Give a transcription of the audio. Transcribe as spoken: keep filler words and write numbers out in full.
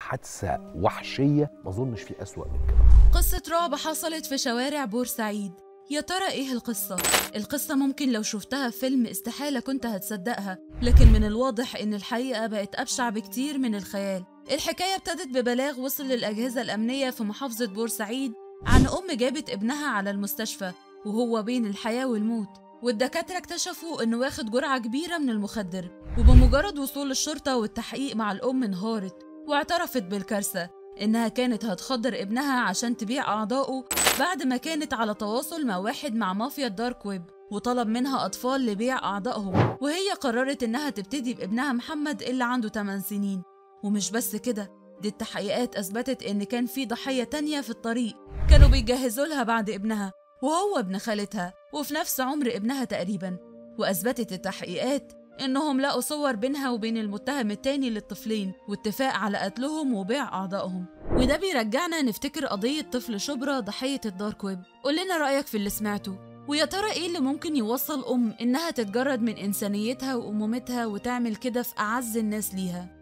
حادثه وحشيه ما اظنش في اسوأ من كده. قصة رعب حصلت في شوارع بورسعيد. يا ترى ايه القصة؟ القصة ممكن لو شفتها في فيلم استحالة كنت هتصدقها، لكن من الواضح ان الحقيقة بقت أبشع بكتير من الخيال. الحكاية ابتدت ببلاغ وصل للأجهزة الأمنية في محافظة بورسعيد عن أم جابت ابنها على المستشفى وهو بين الحياة والموت، والدكاترة اكتشفوا انه واخد جرعة كبيرة من المخدر. وبمجرد وصول الشرطة والتحقيق مع الأم انهارت واعترفت بالكارثة، إنها كانت هتخدر ابنها عشان تبيع أعضائه بعد ما كانت على تواصل مع واحد مع مافيا الدارك ويب وطلب منها أطفال لبيع أعضائهم، وهي قررت إنها تبتدي بابنها محمد اللي عنده ثماني سنين. ومش بس كده، دي التحقيقات أثبتت إن كان في ضحية تانية في الطريق كانوا بيجهزوا لها بعد ابنها، وهو ابن خالتها وفي نفس عمر ابنها تقريبا. وأثبتت التحقيقات إنهم لقوا صور بينها وبين المتهم التاني للطفلين واتفاق على قتلهم وبيع أعضائهم. وده بيرجعنا نفتكر قضية طفل شبرا ضحية الدارك ويب. قول لنا رأيك في اللي سمعته، ويا ترى إيه اللي ممكن يوصل أم إنها تتجرد من إنسانيتها وأمومتها وتعمل كده في أعز الناس ليها؟